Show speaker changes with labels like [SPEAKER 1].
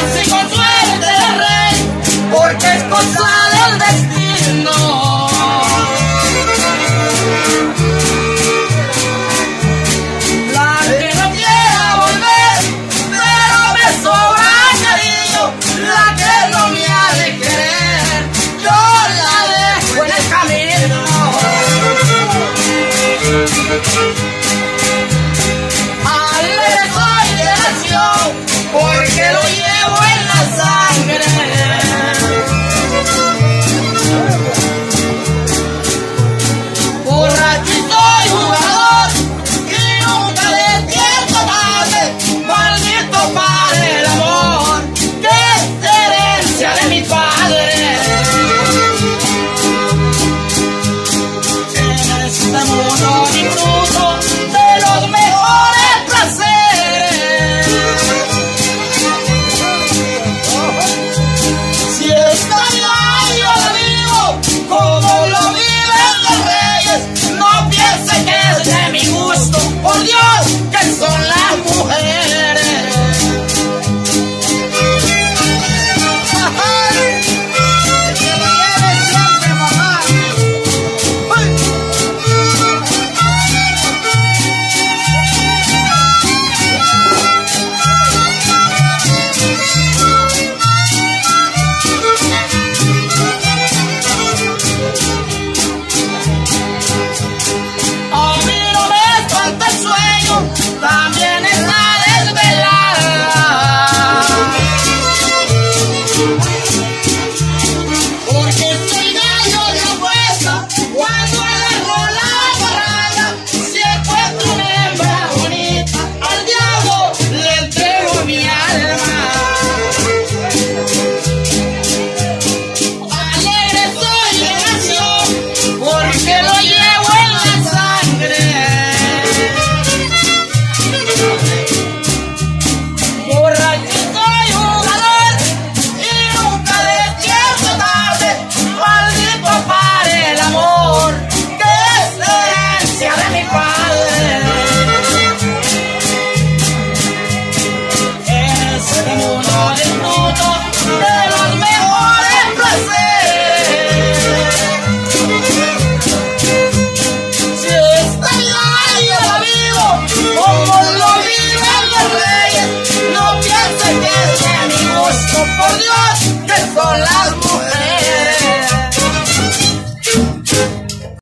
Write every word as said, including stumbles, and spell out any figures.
[SPEAKER 1] así con suerte de rey, porque es cosa del destino. La que no quiera volver, pero me sobra cariño, la que no me ha de querer, yo la dejo en el camino. Alegre soy de nación, porque lo llevo en